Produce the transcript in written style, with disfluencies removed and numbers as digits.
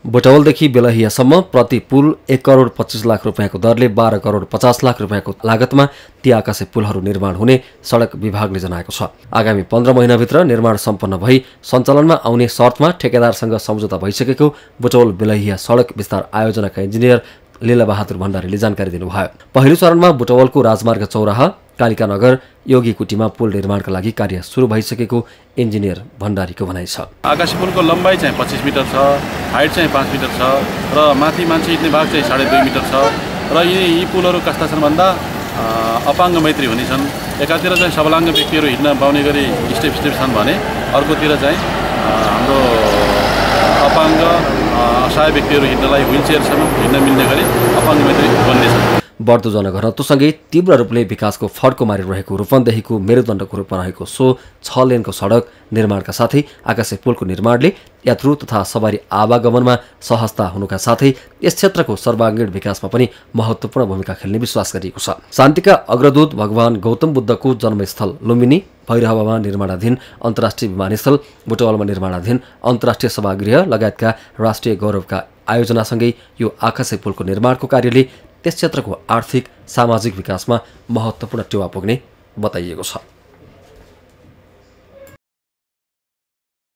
बुटवलदेखि बेलहियासम्म प्रति पुल 1 करोड 25 लाख रुपियाँको दरले 12 करोड 50 लाख रुपियाँको लागतमा ती आकाशे पुलहरू निर्माण हुने सडक विभागले जनाएको छ। आगामी 15 महिनाभित्र निर्माण सम्पन्न भई सञ्चालनमा आउने शर्तमा ठेकेदारसँग सम्झौता भइसकेको बुटवल बेलहिया सडक विस्तार आयोजनाका इन्जिनियर लीलाबहादुर भण्डारीले जानकारी दिनुभयो। पहिलो चरणमा बुटवलको राजमार्ग चौराहा कालिका नगर योगी कुटीमा पुल निर्माणका लागि कार्य सुरु भइसकेको इन्जिनियर भण्डारीको भनाइ छ। आकाशे पुलको लम्बाइ चाहिँ 25 मिटर छ, हाइट चाहिँ 5 मिटर छ र माथि मान्छे हिँड्ने भाग चाहिँ 2.5 मिटर छ र यी पुलहरू कस्ता छन् भन्दा अपाङ्ग मैत्री हुने छन्। एकातिर चाहिँ सबलाङ्ग व्यक्तिहरू हिँड्न पाउने गरी स्टेप छन् भने अर्कोतिर चाहिँ हाम्रो अपाङ्ग असहाय व्यक्तिहरू हिँड्नलाई व्हिलचेयरसम्म हिँड्न मिल्ने गरी अपाङ्ग मैत्री बन्नेछ। बढ्दो जनघनत्वसँगै तीव्र रूपले विकासको फड्को मारिरहेको रूपन्देहीको मेरुदण्डको रूपमा रहेको सो 6 लेनको सडक निर्माणका साथै आकाशे पुलको निर्माणले यात्रु तथा सवारी आवागमनमा सहजता हुनुका साथै यस क्षेत्रको सर्वाङ्गीण विकासमा पनि महत्त्वपूर्ण भूमिका खेल्ने विश्वास गरिएको छ। शान्तिका अग्रदूत भगवान गौतम बुद्धको जन्मस्थल लुम्बिनी, भैरहवामा निर्माणाधीन अन्तर्राष्ट्रिय विमानस्थल, बुटवलमा निर्माणाधीन अन्तर्राष्ट्रिय सभागृह लगायतका राष्ट्रिय गौरवका आयोजनासँगै यो आकाशे पुलको निर्माणको कार्यले त्यस क्षेत्रको आर्थिक सामाजिक विकासमा महत्त्वपूर्ण टेवा पुग्ने बताइएको छ।